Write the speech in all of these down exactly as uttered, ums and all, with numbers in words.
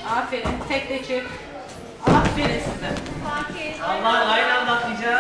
Aferin. Tek de çık. Aferin size. Allah aynı anda atlayacağız.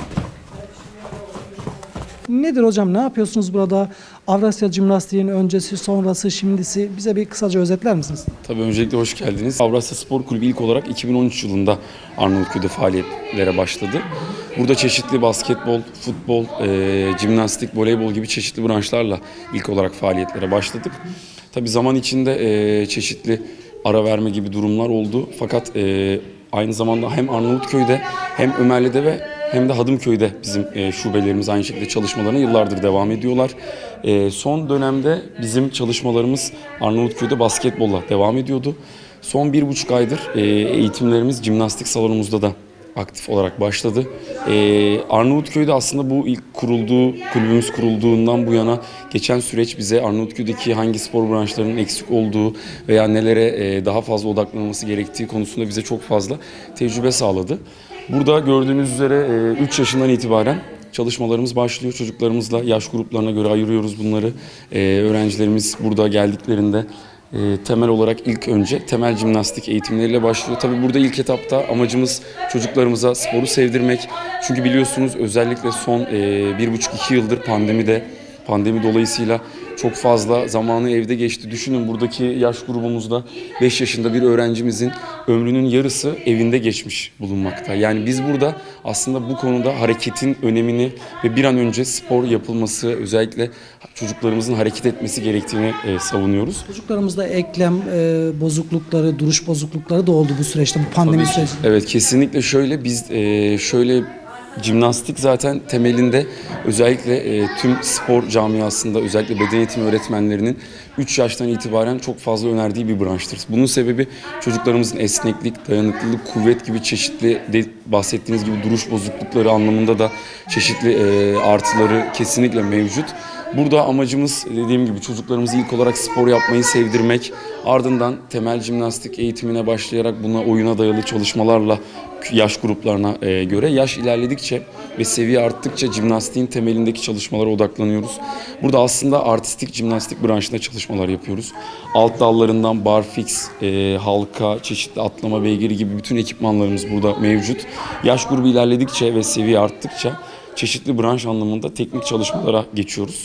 Nedir hocam? Ne yapıyorsunuz burada? Avrasya Jimnastiğin öncesi, sonrası, şimdisi bize bir kısaca özetler misiniz? Tabii öncelikle hoş geldiniz. Avrasya Spor Kulübü ilk olarak iki bin on üç yılında Arnavutköy'de faaliyetlere başladı. Burada çeşitli basketbol, futbol, e, jimnastik, voleybol gibi çeşitli branşlarla ilk olarak faaliyetlere başladık. Tabii zaman içinde e, çeşitli ara verme gibi durumlar oldu. Fakat e, aynı zamanda hem Arnavutköy'de hem Ömerli'de ve hem de Hadımköy'de bizim e, şubelerimiz aynı şekilde çalışmalarına yıllardır devam ediyorlar. E, son dönemde bizim çalışmalarımız Arnavutköy'de basketbolla devam ediyordu. Son bir buçuk aydır e, eğitimlerimiz jimnastik salonumuzda da aktif olarak başladı. Ee, Arnavutköy'de aslında bu ilk kurulduğu, kulübümüz kurulduğundan bu yana geçen süreç bize Arnavutköy'deki hangi spor branşlarının eksik olduğu veya nelere e, daha fazla odaklanılması gerektiği konusunda bize çok fazla tecrübe sağladı. Burada gördüğünüz üzere üç yaşından itibaren çalışmalarımız başlıyor. Çocuklarımızla yaş gruplarına göre ayırıyoruz bunları. Ee, öğrencilerimiz burada geldiklerinde E, temel olarak ilk önce temel jimnastik eğitimleriyle başlıyor. Tabii burada ilk etapta amacımız çocuklarımıza sporu sevdirmek. Çünkü biliyorsunuz özellikle son e, bir buçuk iki yıldır pandemide, pandemi dolayısıyla çok fazla zamanı evde geçti. Düşünün buradaki yaş grubumuzda beş yaşında bir öğrencimizin ömrünün yarısı evinde geçmiş bulunmakta. Yani biz burada aslında bu konuda hareketin önemini ve bir an önce spor yapılması, özellikle çocuklarımızın hareket etmesi gerektiğini e, savunuyoruz. Çocuklarımızda eklem e, bozuklukları, duruş bozuklukları da oldu bu süreçte, bu pandemi sürecinde. Evet, kesinlikle şöyle biz e, şöyle jimnastik zaten temelinde özellikle e, tüm spor camiasında özellikle beden eğitimi öğretmenlerinin üç yaştan itibaren çok fazla önerdiği bir branştır. Bunun sebebi çocuklarımızın esneklik, dayanıklılık, kuvvet gibi çeşitli de, bahsettiğiniz gibi duruş bozuklukları anlamında da çeşitli e, artıları kesinlikle mevcut. Burada amacımız dediğim gibi çocuklarımızı ilk olarak spor yapmayı sevdirmek, ardından temel jimnastik eğitimine başlayarak buna oyuna dayalı çalışmalarla yaş gruplarına göre yaş ilerledikçe ve seviye arttıkça jimnastiğin temelindeki çalışmalara odaklanıyoruz. Burada aslında artistik jimnastik branşında çalışmalar yapıyoruz. Alt dallarından barfix, e, halka, çeşitli atlama beygiri gibi bütün ekipmanlarımız burada mevcut. Yaş grubu ilerledikçe ve seviye arttıkça çeşitli branş anlamında teknik çalışmalara geçiyoruz.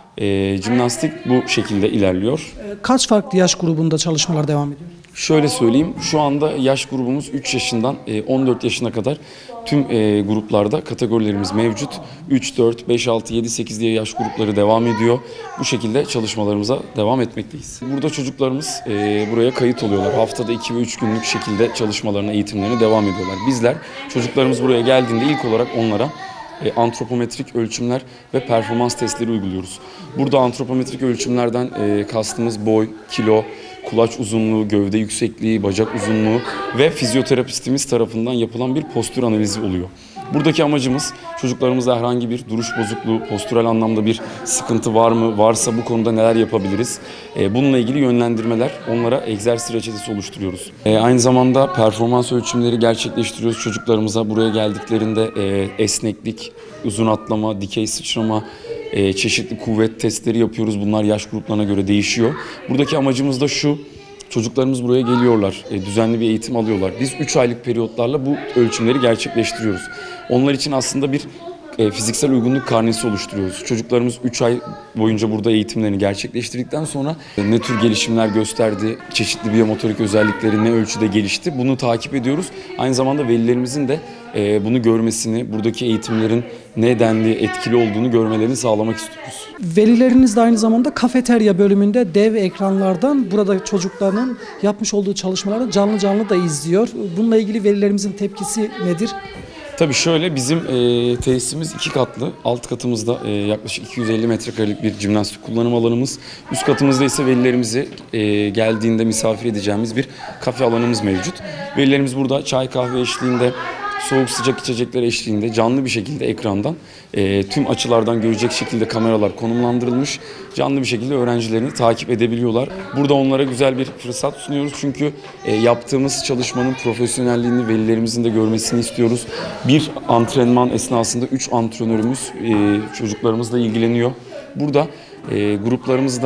E, jimnastik bu şekilde ilerliyor. Kaç farklı yaş grubunda çalışmalar devam ediyor? Şöyle söyleyeyim, şu anda yaş grubumuz üç yaşından on dört yaşına kadar tüm e, gruplarda kategorilerimiz mevcut. üç, dört, beş, altı, yedi, sekiz diye yaş grupları devam ediyor. Bu şekilde çalışmalarımıza devam etmekteyiz. Burada çocuklarımız e, buraya kayıt oluyorlar. Haftada iki ve üç günlük şekilde çalışmalarına, eğitimlerine devam ediyorlar. Bizler çocuklarımız buraya geldiğinde ilk olarak onlara E, antropometrik ölçümler ve performans testleri uyguluyoruz. Burada antropometrik ölçümlerden e, kastımız boy, kilo, kulaç uzunluğu, gövde yüksekliği, bacak uzunluğu ve fizyoterapistimiz tarafından yapılan bir postür analizi oluyor. Buradaki amacımız çocuklarımızda herhangi bir duruş bozukluğu, postürel anlamda bir sıkıntı var mı? Varsa bu konuda neler yapabiliriz? E, bununla ilgili yönlendirmeler, onlara egzersiz reçetesi oluşturuyoruz. E, aynı zamanda performans ölçümleri gerçekleştiriyoruz çocuklarımıza. Buraya geldiklerinde e, esneklik, uzun atlama, dikey sıçrama, e, çeşitli kuvvet testleri yapıyoruz. Bunlar yaş gruplarına göre değişiyor. Buradaki amacımız da şu. Çocuklarımız buraya geliyorlar, e, düzenli bir eğitim alıyorlar. Biz üç aylık periyotlarla bu ölçümleri gerçekleştiriyoruz. Onlar için aslında bir e, fiziksel uygunluk karnesi oluşturuyoruz. Çocuklarımız üç ay boyunca burada eğitimlerini gerçekleştirdikten sonra e, ne tür gelişimler gösterdi, çeşitli biyomotorik özellikleri ne ölçüde gelişti bunu takip ediyoruz. Aynı zamanda velilerimizin de e, bunu görmesini, buradaki eğitimlerin ne denli etkili olduğunu görmelerini sağlamak istiyoruz. Velileriniz de aynı zamanda kafeterya bölümünde dev ekranlardan burada çocukların yapmış olduğu çalışmaları canlı canlı da izliyor. Bununla ilgili velilerimizin tepkisi nedir? Tabii şöyle bizim e, tesisimiz iki katlı. Alt katımızda e, yaklaşık iki yüz elli metrekarelik bir jimnastik kullanım alanımız. Üst katımızda ise velilerimizi e, geldiğinde misafir edeceğimiz bir kafe alanımız mevcut. Velilerimiz burada çay kahve eşliğinde, soğuk sıcak içecekler eşliğinde canlı bir şekilde ekrandan e, tüm açılardan görecek şekilde kameralar konumlandırılmış. Canlı bir şekilde öğrencilerini takip edebiliyorlar. Burada onlara güzel bir fırsat sunuyoruz. Çünkü e, yaptığımız çalışmanın profesyonelliğini velilerimizin de görmesini istiyoruz. Bir antrenman esnasında üç antrenörümüz e, çocuklarımızla ilgileniyor. Burada e, gruplarımızda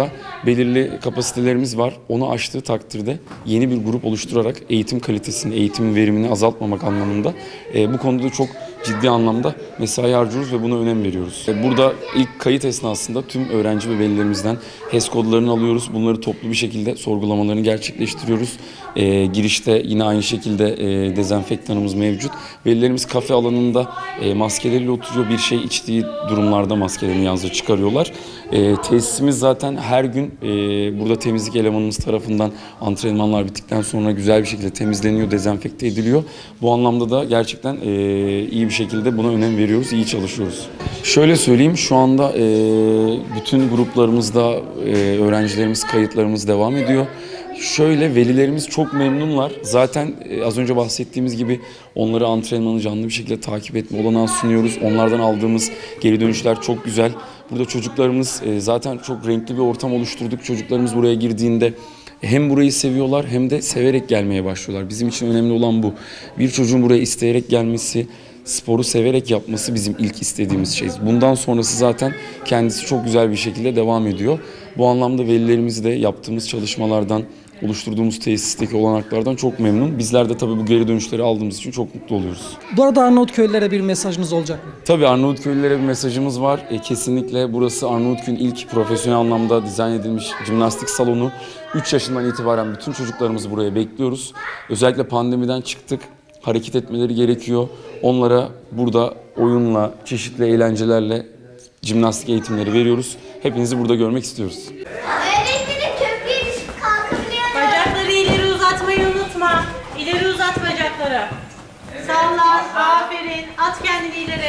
belirli kapasitelerimiz var. Onu aştığı takdirde yeni bir grup oluşturarak eğitim kalitesini, eğitim verimini azaltmamak anlamında e, bu konuda çok ciddi anlamda mesai harcıyoruz ve buna önem veriyoruz. E, burada ilk kayıt esnasında tüm öğrenci ve velilerimizden H E S kodlarını alıyoruz. Bunları toplu bir şekilde sorgulamalarını gerçekleştiriyoruz. E, girişte yine aynı şekilde e, dezenfektanımız mevcut. Velilerimiz kafe alanında e, maskeleriyle oturuyor. Bir şey içtiği durumlarda maskelerini yalnızca çıkarıyorlar. E, tesisimiz zaten her gün e, burada temizlik elemanımız tarafından antrenmanlar bittikten sonra güzel bir şekilde temizleniyor, dezenfekte ediliyor. Bu anlamda da gerçekten e, iyi bir şekilde buna önem veriyoruz, iyi çalışıyoruz. Şöyle söyleyeyim, şu anda e, bütün gruplarımızda e, öğrencilerimiz, kayıtlarımız devam ediyor. Şöyle, velilerimiz çok memnunlar. Zaten e, az önce bahsettiğimiz gibi onları antrenmanı canlı bir şekilde takip etme olanağı sunuyoruz. Onlardan aldığımız geri dönüşler çok güzel. Burada çocuklarımız e, zaten çok renkli bir ortam oluşturduk. Çocuklarımız buraya girdiğinde hem burayı seviyorlar hem de severek gelmeye başlıyorlar. Bizim için önemli olan bu. Bir çocuğun buraya isteyerek gelmesi, sporu severek yapması bizim ilk istediğimiz şey. Bundan sonrası zaten kendisi çok güzel bir şekilde devam ediyor. Bu anlamda velilerimiz de yaptığımız çalışmalardan, oluşturduğumuz tesisteki olanaklardan çok memnun. Bizler de tabii bu geri dönüşleri aldığımız için çok mutlu oluyoruz. Bu arada Arnavutköylülere bir mesajınız olacak mı? Tabii Arnavutköylülere bir mesajımız var. E, kesinlikle burası Arnavutköy'ün ilk profesyonel anlamda dizayn edilmiş jimnastik salonu. üç yaşından itibaren bütün çocuklarımızı buraya bekliyoruz. Özellikle pandemiden çıktık. Hareket etmeleri gerekiyor. Onlara burada oyunla, çeşitli eğlencelerle jimnastik eğitimleri veriyoruz. Hepinizi burada görmek istiyoruz. Öğretmenim köprüye düşüp kalkabiliyorum. Bacakları ileri uzatmayı unutma. İleri uzat bacakları. Sallar. Aferin. At kendini ileri.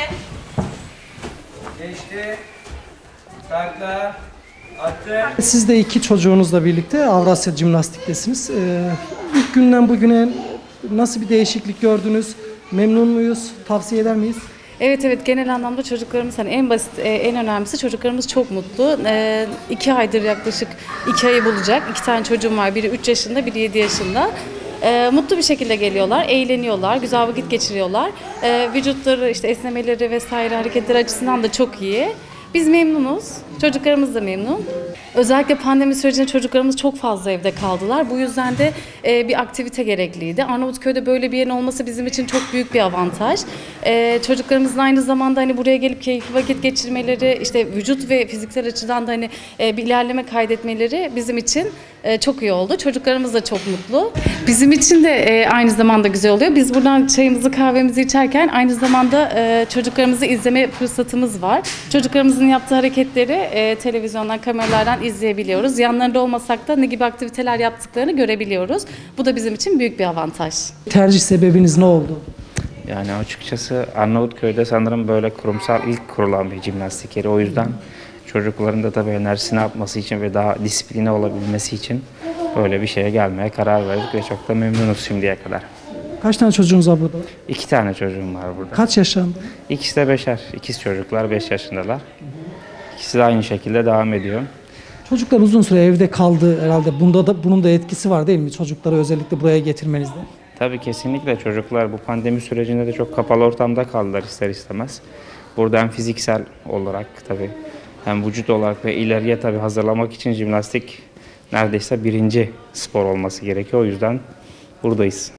Geçti. Takla. Attı. Siz de iki çocuğunuzla birlikte Avrasya Jimnastik'tesiniz. Ee, ilk günden bugüne nasıl bir değişiklik gördünüz? Memnun muyuz? Tavsiye eder miyiz? Evet evet genel anlamda çocuklarımız hani en basit e, en önemlisi çocuklarımız çok mutlu. E, iki aydır yaklaşık iki ayı bulacak. İki tane çocuğum var. Biri üç yaşında, biri yedi yaşında. E, mutlu bir şekilde geliyorlar, eğleniyorlar, güzel vakit geçiriyorlar. E, vücutları, işte esnemeleri vesaire hareketleri açısından da çok iyi. Biz memnunuz. Çocuklarımız da memnun. Özellikle pandemi sürecinde çocuklarımız çok fazla evde kaldılar. Bu yüzden de e, bir aktivite gerekliydi. Arnavutköy'de böyle bir yerin olması bizim için çok büyük bir avantaj. E, çocuklarımızın aynı zamanda hani buraya gelip keyifli vakit geçirmeleri, işte vücut ve fiziksel açıdan da hani e, bir ilerleme kaydetmeleri bizim için e, çok iyi oldu. Çocuklarımız da çok mutlu. Bizim için de e, aynı zamanda güzel oluyor. Biz buradan çayımızı, kahvemizi içerken aynı zamanda e, çocuklarımızı izleme fırsatımız var. Çocuklarımızın yaptığı hareketleri e, televizyondan, kameralardan izleyebiliyoruz. Yanlarında olmasak da ne gibi aktiviteler yaptıklarını görebiliyoruz. Bu da bizim için büyük bir avantaj. Tercih sebebiniz ne oldu? Yani açıkçası Arnavutköy'de sanırım böyle kurumsal ilk kurulan bir jimnastik yeri. O yüzden çocukların da tabii enerjisini atması için ve daha disipline olabilmesi için böyle bir şeye gelmeye karar verdik ve çok da memnunuz şimdiye kadar. Kaç tane çocuğunuz var burada? İki tane çocuğum var burada. Kaç yaşlarında? İkisi de beşer. İkiz çocuklar beş yaşındalar. İkisi de aynı şekilde devam ediyor. Çocuklar uzun süre evde kaldı herhalde. Bunda da bunun da etkisi var değil mi? Çocukları özellikle buraya getirmenizde. Tabii kesinlikle çocuklar bu pandemi sürecinde de çok kapalı ortamda kaldılar ister istemez. Burada hem fiziksel olarak tabii hem vücut olarak ve ileriye tabii hazırlamak için jimnastik neredeyse birinci spor olması gerekiyor. O yüzden buradayız.